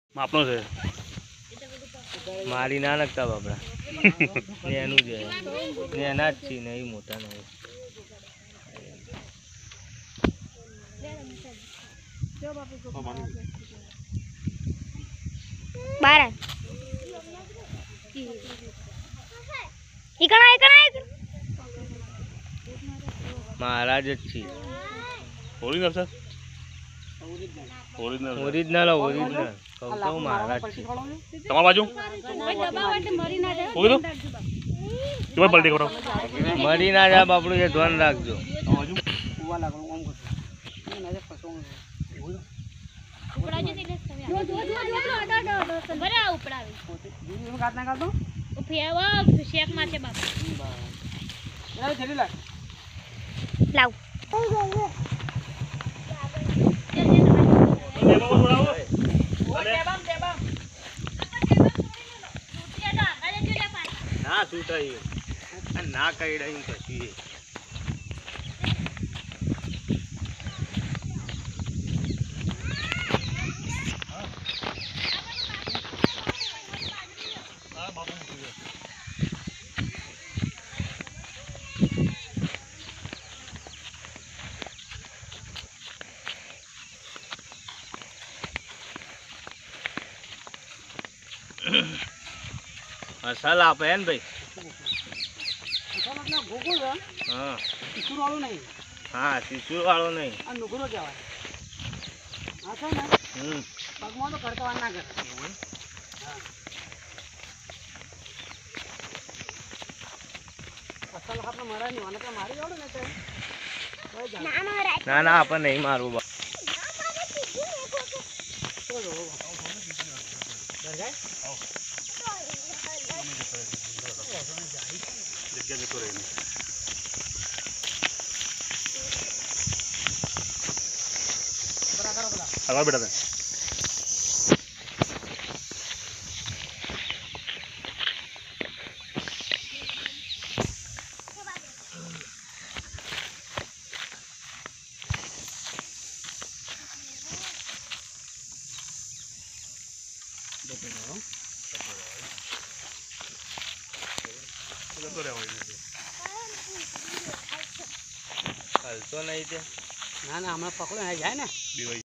માપનો છે મારી ના નાખતા બાપડા એનું જ એના જ છે નહીં મોટા નહીં બારા મહારાજ જ છે original sir original original original કહું તો મહારાજ છે તમારી બાજુ ઓકે તો કેવા પલટી કરો મરી ના જા બાપડું એ ધ્યાન રાખજો બાજુ લાવ ના શું થાય ના કઈ રહ્યું કશું મસાલા આપે ને ભાઈ હા હા શીશુ વાળો નહીં પગમાં તો કરતા ના કરે અસલ આપણે મરા નહીં મને મારી આવડે ને તો ના ના આપણે નહીં મારવું બા જગ્યા જતો રહે આગળ બેટા હલતો નહીં તે ના ના હમણાં પકડો જાય ને